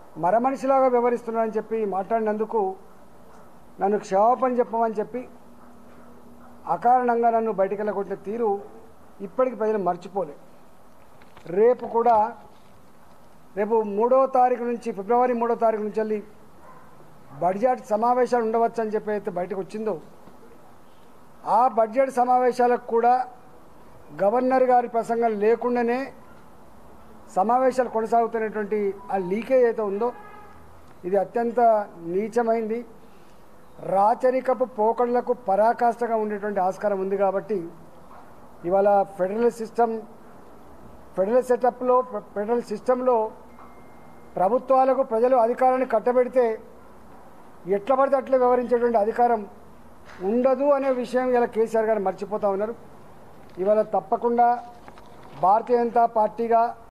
మరమనిషిలాగా వ్యవహరిస్తున్నానని చెప్పి మాట్లాడినందుకు నన్ను క్షమాపణ చెప్పమని చెప్పి అకారణంగా నన్ను బయటికి వెళ్ళగొట్టిన తీరు ఇప్పటికి ప్రజలు మర్చిపోలే. రేపు 3వ తారీఖు నుంచి ఫిబ్రవరి 3వ తారీఖు నుంచి వెళ్ళి బడ్జెట్ సమావేశాలు ఉండవచ్చు అని చెప్పి అయితే బయటకు వచ్చిందో ఆ బడ్జెట్ సమావేశాలకు కూడా గవర్నర్ గారి ప్రసంగం లేకుండానే సమావేశాలు కొనసాగుతున్నటువంటి ఆ లీకేజ్ అయితే ఉందో ఇది అత్యంత నీచమైంది. రాచరికపు పోకడలకు పరాకాష్ఠగా ఉండేటువంటి ఆస్కారం ఉంది. కాబట్టి ఇవాళ ఫెడరల్ సిస్టంలో ప్రభుత్వాలకు ప్రజలు అధికారాన్ని కట్టబెడితే ఎట్లా పడితే అట్లా వ్యవహరించేటువంటి అధికారం ఉండదు అనే విషయం ఇలా కేసీఆర్ గారు మర్చిపోతూ ఉన్నారు. ఇవాళ తప్పకుండా భారతీయ జనతా పార్టీగా